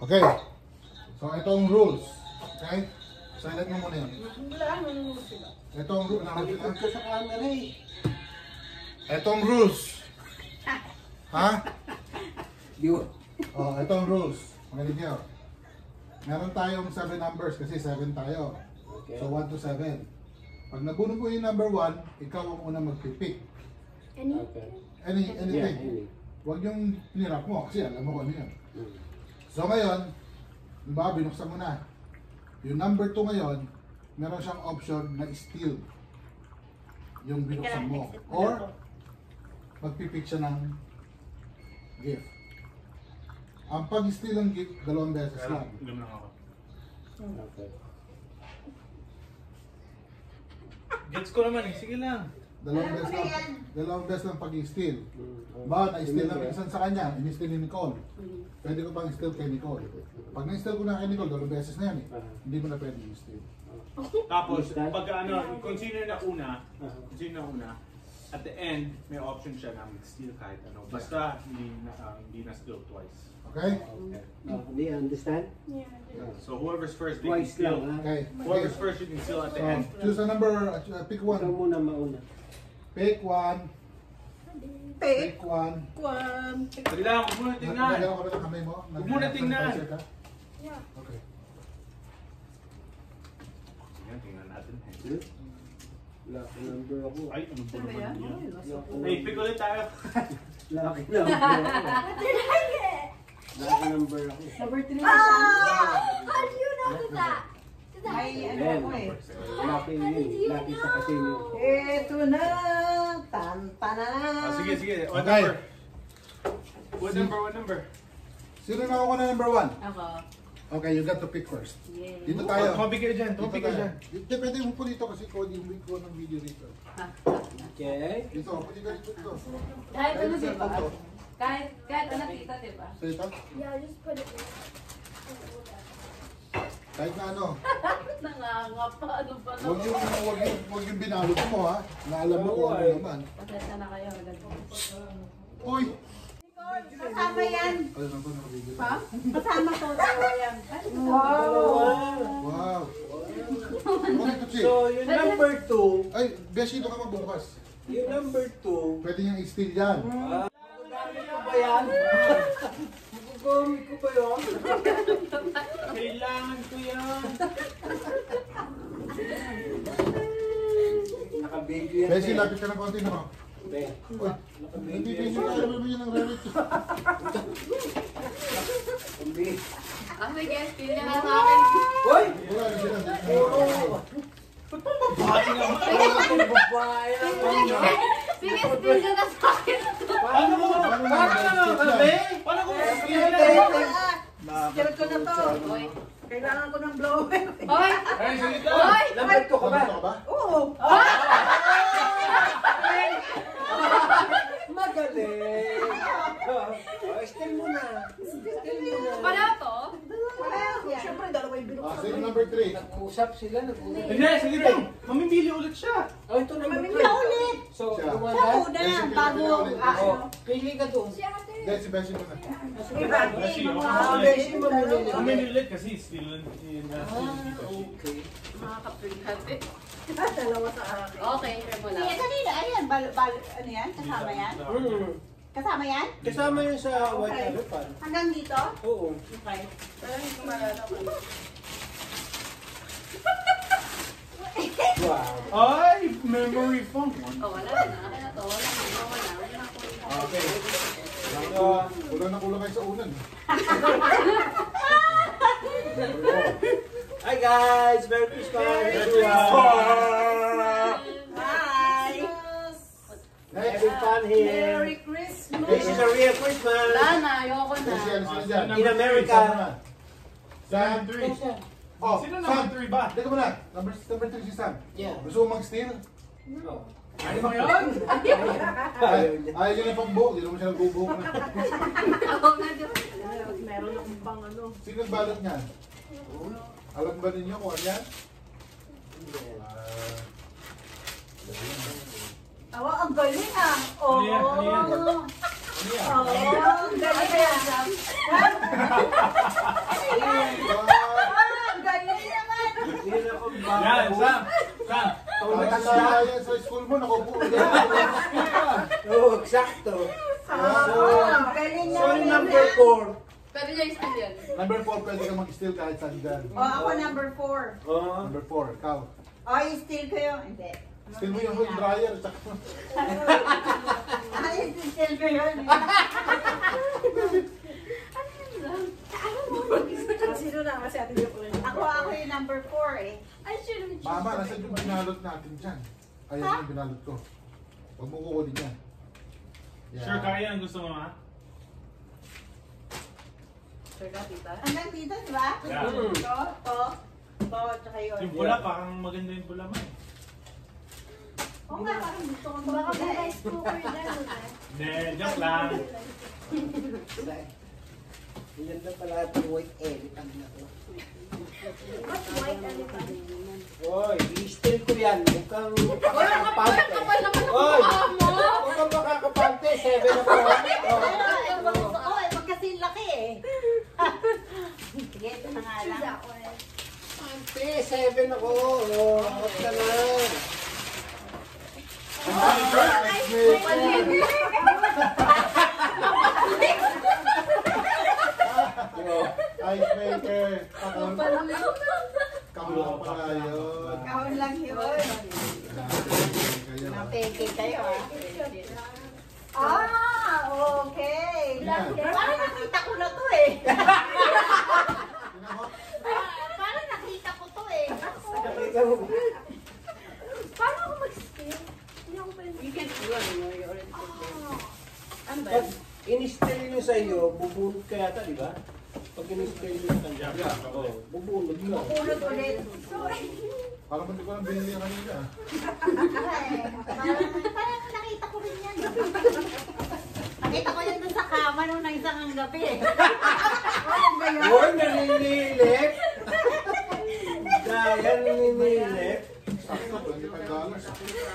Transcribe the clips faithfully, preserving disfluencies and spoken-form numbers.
Okay. So, ito ang rules. Okay? Silent mo muna yun. Ito ang rules. Nalikod ka sa camera eh. Ito ang rules. Ha? Yun. Oh, ito ang rules. Makinig nyo. Meron tayong seven numbers kasi seven tayo. Okay. So, one to seven. Pag nabuno po yung number one, ikaw ang unang magpipick. Any? Okay. Any, Yeah, anything. any. Huwag yung pinirap mo kasi alam mo kung ano yun. Mm. So ngayon, diba, binuksan mo na. Yung number two ngayon, meron siyang option na steal yung binuksan mo. Or, magpipick siya ng gift. Ang pag-steal ng gift, dalawang beses lang. Inom lang ako. Okay. Gets ko naman eh. Sige lang. Dalawang beses lang, dalawang beses lang pag-steal. Mm. Ba, na-steal na minsan sa kanya, in-steal ni Nicole. Pwede ko pang steal kay Nicole. Pag na-steal ko na kay Nicole, dalawang beses na yan eh. Hindi mo na pwede i-steal. Tapos, pag ano, kung sino na una, Uh-huh. kung sino na una, at the end, may option siya na mag-steal kahit ano. Basta hindi na, uh, hindi na steal twice. Okay? Okay. Oh, do you understand? Yeah. So whoever's first, they can Twice lang, steal. ha? Okay. Whoever's first, you can steal at the So, end. choose a number, uh, pick Ikaw one. muna mauna. Pick one. Pick Pick one. one. Dali lang, huwag mo na tingnan. Nagalaw ko na ng kamay mo. Huwag mo na tingnan. Yeah. Okay. Yan, tingnan natin. Hmm? Lucky number ako. Ay, ano ba Ano ba yan? naman yan? Lucky Hey, pick ulit tayo. Lucky number ako. Lucky number ako. Number three. Ah! How do you know that? May ano Then, ako eh. lucky yun. Lucky sa casino. Ito na. Tan Ah, sige, sige. What Okay. number? What number? What number? Sino na ako na number one? Ako. Okay, you got to pick first. Yeah. Dito tayo. Tumabi kayo dyan. Dito Tumabi kayo tayo. dyan. Dito, pwede mo po dito kasi ko yung link ko ng video dito. Okay. Dito, pwede ka dito. dito. Kahit ano, Kahit di ba? sa photo. Kahit, kahit ano, tita, di ba? So ito, Yeah, just put it there. kahit na ano. Nangangap pa, ano pa no? Huwag yung, huwag yung, huwag yung binalot mo ha. Na alam mo kung ano Oo, naman. Pasensya na kayo. agad. Uy! Kasama yan. Ano na ito na video? Ha? Kasama to. yan. Wow. Wow! Ano ito, Chick? So, yung number two, Ay, Beshi, ito ka magbubukas. yung number two, Pwede niyang i-steal yan. ah, magagamit ko ba yan? Magagamit ko ba yan? Kailangan ko yan. Naka-video yan. Beshi, eh. lapit ka ng konti na ko. Be. Uy, hindi Naka-video pinyo yan. tayo mo yun ng rabbit. Hindi. Ah, may guest, pili na sa akin. Hoy! Wala rin sila. Oo. Bakit nga? Ang babae naman. Sige, spill nyo na sa akin. Paano mo? Paano mo? Paano ko? Skill ko na to. Hoy. Kailangan ko ng blower. Hoy! Ay, salita. Hoy! Number two ka ba? Ano ka ba? Oo. Magaling! Oh, still mo na. Still mo na. Pala to? Wala. Siyempre, dalawa yung Ah, binuksan. sino number three? Nag-usap sila, nag-usap. Hindi, sige lang. Mamimili ulit siya. Oh, ito number Mamili three. na ulit. So, Siya. the one Siya that? muna, Beshi, bago. pili ka ulit. Ah, Oh, ano. pili ka doon. Yes, si Beshi muna. Iba. Beshi, Mga ako Ah, ulit. Beshi, mamili. Mamimili ulit kasi still yun. Ah, okay. Makaka-print natin. Ah, dalawa sa akin. Okay, try mo lang. Sige, kanina. Ayan, bal, bal, ano yan? Kasama yan? Hmm. Kasama yan? Kasama yun sa white Okay. elephant. Hanggang dito? Oo. Okay. Pero hindi ko malala ko. Wow. Ay, memory foam. Oh, wala na. Akin na to. Wala na. Wala na. Wala na. Okay. So, Kulang na kulang kayo sa unan. hi guys! Merry Christmas! Merry everyone! Hi! Having fun here! Merry Christmas! This is a real Christmas! Wala na. Ayoko na. Beshi, ano sila dyan? In America! Sam. Three. Oh, Sino Sam. number three ba? Teka muna. Number, number three si Sam. Yeah. Gusto mo mag-steal? No. Ano ba yun? Ay, ayaw niya na pang buhok. Hindi naman siya nagbubuhok na. Ako na din. Meron akong pang ano. Sino nagbalot niyan? Alam ba ninyo kung ano yan? Ah, Awa, ang galing ah! Oo! Ano yan? Ano yan? Oo, ang galing ah! Ang galing naman. Hindi na ako Yan, Sam! Sam! Kaya sa school mo, nakupo. Oo, eksakto. Ang galing So, naman. yung number four. Pwede niya i-steal yan. Number four, pwede ka mag-steal kahit saan dyan. O, ako number four. Oo. Number four, ikaw. O, i-steal ko yung... Hindi. Steal mo yung dryer. Tsaka... Ay, i-steal ko yun. Sino na kasi atin yung ulit? Ako, ako yung number four eh. I should have Mama, nasa yung binalot natin dyan. Ayan yung binalot ko. Huwag mo kukunin yan. Yan. Sure, kaya ang gusto mo, ha? Sure ka, tita? Hanggang dito, di ba? Yeah. Ito, ito, ito, tsaka yun. Yung pula, parang maganda yung pula mo, eh. Oo nga, parang gusto ko Baka may mag-buka eh. rice cooker na naman. Hindi, joke lang. Yan na pala itong white elephant na to. What white elephant? Oy, i-steal ko yan. Mukhang Wala ka pa! makakapante. Kapal naman ang Oy! mukha mo! Mukhang makakapante. Seven ako. Pero, Oh. eh, mag- oh, eh, magkasing laki eh. Sige, ito na nga Choose lang. that one. Pante, seven ako. Oh, ako ka na. Icemaker. Kahon. Kapal mo. Kahon pala yun. Kahon lang yun. Kayo. Napeke kayo ah. Ah, okay. Yan. Parang nakita ko na to eh. Tinakot. Parang nakita ko to eh. Nakita mo ba? Paano ako mag-steal? Hindi ako pwede. You can do it, no? You already took it. Ano ba? Pag in-steal nyo sa iyo, bubunod ka yata, di ba? Pag in-steal nyo sa kanya, oh, bubunod ka. Pulot ulit. Parang hindi ko lang binili yan kanina. Ay, Parang, parang nakita ko rin yan. Nakita ko yan dun sa kama nung naisang ang gabi eh. Ano ba yun? Uy, naninilip! Dahil naninilip. Sakto, twenty-five dollars.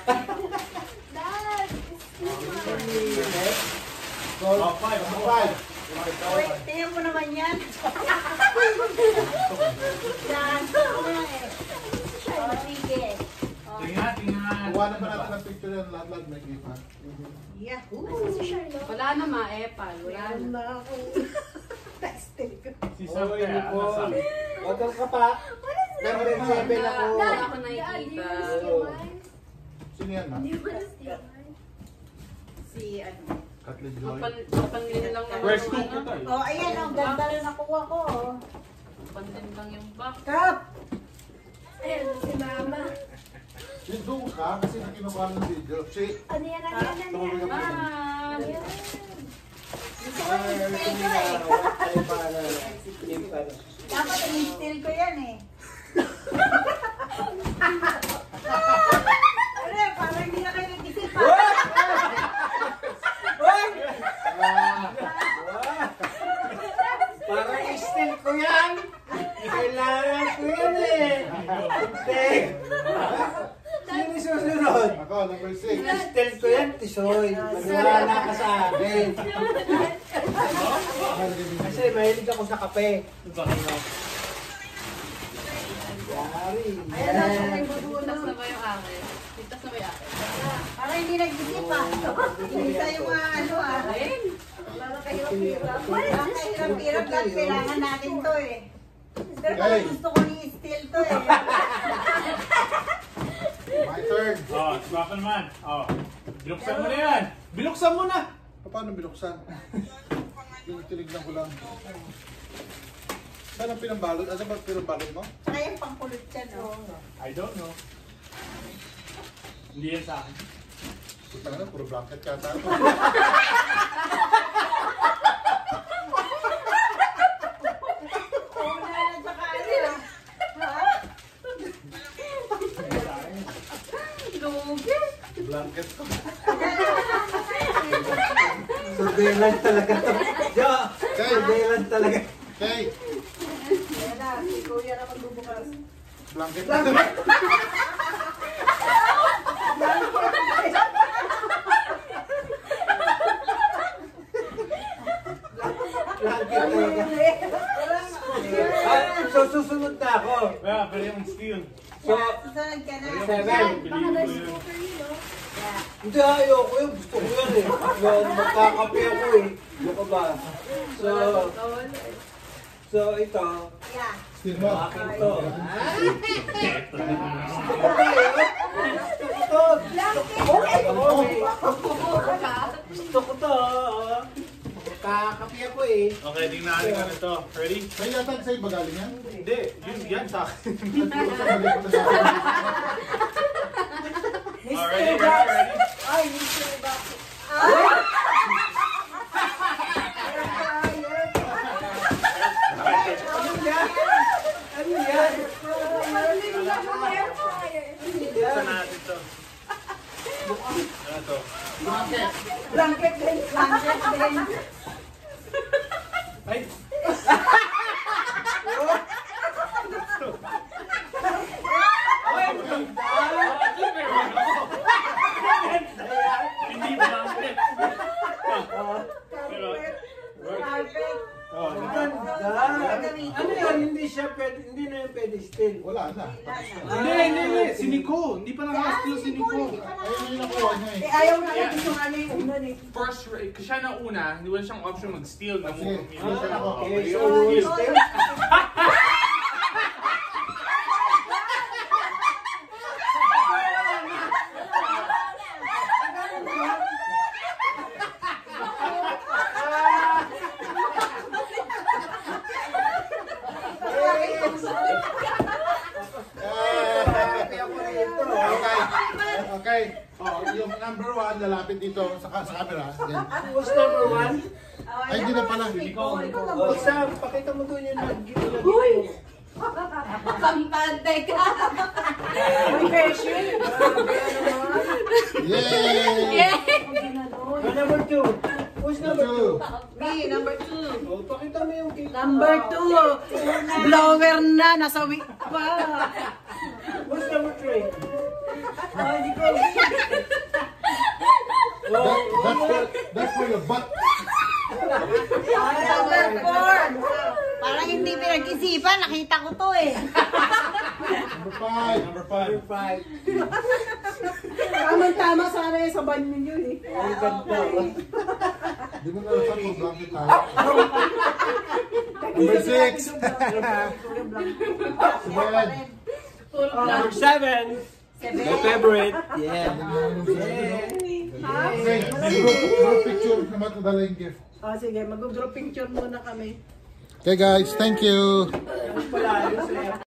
Dad! Naninilip. Oh, five. Number five. Wait, tingnan mo naman yan. Yan. Ano eh. Oh, sige. Oh, Tingnan, tingnan. Kuha naman natin ang picture yan. Lahat-lahat may kita. Yahoo! Si Charlotte. Wala na, ma-epal. Wala na. ako. Testing ko. Si Sam Oy, kaya, ano Sam? Nicole. Huwag kang kapa. Number seven ako. Wala Dad, ako Dad, do you nakikita. want to steal mine? Sino yan, ma? Do you want to steal mine? Si ano. Kathleen Joy. Kapan- Kapanlin lang naman. First yung cook ano. ito, eh. Oh, ayan ang ganda rin nakuha ko. oh. Kapanlin lang yung back. Kap! Ayan, si Mama. Yung doon ka, kasi nakinukuha ng video. Si, Ano yan, ano yan, ano tumulong yan? ka pa. Ah! Ayan. Gusto ko Ay, i-steal ko tingnan. eh. Ay, para. Yung para. Dapat i-steal ko yan eh. Ano eh, parang hindi na kayo nag-isip pa. Ah! Para i-steal ko yan. Kailangan ko yan eh. Hindi. Sino susunod? Ako, number six. I-steal ko yan, Tisoy. Maniwala ka sa akin. Kasi mahilig ako sa kape. Yari. Ayan na, Yan. may Pitas bubuno. na ba yung akin? Pitas na ba yung akin? Parang hindi nag-isip pa. Isa yung mga ano ah. Ayun! Parang kahirap-hirap. Parang kahirap-hirap lang kailangan natin to eh. Pero parang gusto ko i-steal to eh. My turn. Oh, swap naman. Oh. Binuksan mo na yan. Binuksan mo na. Paano binuksan? Yung tinignan ko lang. Saan ang pinambalot? Ano ba pinambalot mo? Saka yung pangkulot siya no. I don't know. Hindi yan sa akin. Puta na, puro blanket ka tayo. Oo na, tsaka ano ah. Ha? Lugi! Blanket ko. Surveillance talaga to. Jo! Surveillance talaga. Okay, Ayan na, si Kuya na magbubukas. blanket. Blanket talaga. Walang, na ako. Yeah, pero yung steal. So, Susunod ka na. seven. Baka rice cooker yun, no? Yeah. Hindi, ayoko yun. Gusto ko yan eh. Yan, magkakape ako eh. Ano ka ba? So, so ito. Yeah. Steal mo. Akin to. Gusto ko ba yun? Gusto ko to. Gusto ko to. Magkakape ako eh. Okay, tingnan natin kung ito. Ready? Sa'yo yata, sa'yo ba galing yan? Hindi, yun yan sa akin. Nag-uusap na dito sa akin. Already, ready, ready? Ay, mister Box. Ano yan? Air fryer. Saan natin to? Ano to? Blanket din. Blanket din. Ay! Hindi ba namin? Carpet. Oh, Ang ganda. Ano yan? Hindi siya pwede, hindi na yung pwede still. Wala na. Hindi, hindi, hindi. Si Nico. Hindi pa nakaka-steal si Nico. Ayun yung nakuha niya eh. Eh, ayaw na lang gusto nga niya yung una eh. First, ra- siya na una, hindi wala siyang option mag-steal. Sige, Namu- steal ako. Okay, so Okay, still. Okay. Okay. Oh, yung number one, lalapit dito sa, sa camera. Yan. What's number one? Ay, hindi na pala. Oh, Sam, pakita mo doon yung nag-give. Uy! Kampante ka. Confession! Yay! Oh, number two. Who's number two? Me, number two. Oh, pakita mo yung cake. Number two. Blower na. Nasa week pa. Who's number three? Oh, hindi ko. That, that's, for, that's for your butt. Number four. Parang hindi pinag-isipan. Nakita ko to eh. Number five. Number five. Number five. Tama-tama sana yung sa banyo nyo eh. Ang ganda. Di mo na lang kung blanket tayo. Number six. Seven. Number seven. My favorite. Yeah. Okay, group, group picture naman ito dala yung gift. O sige, mag-group picture muna kami. Okay guys, thank you. Yung pala, yung sa'yo.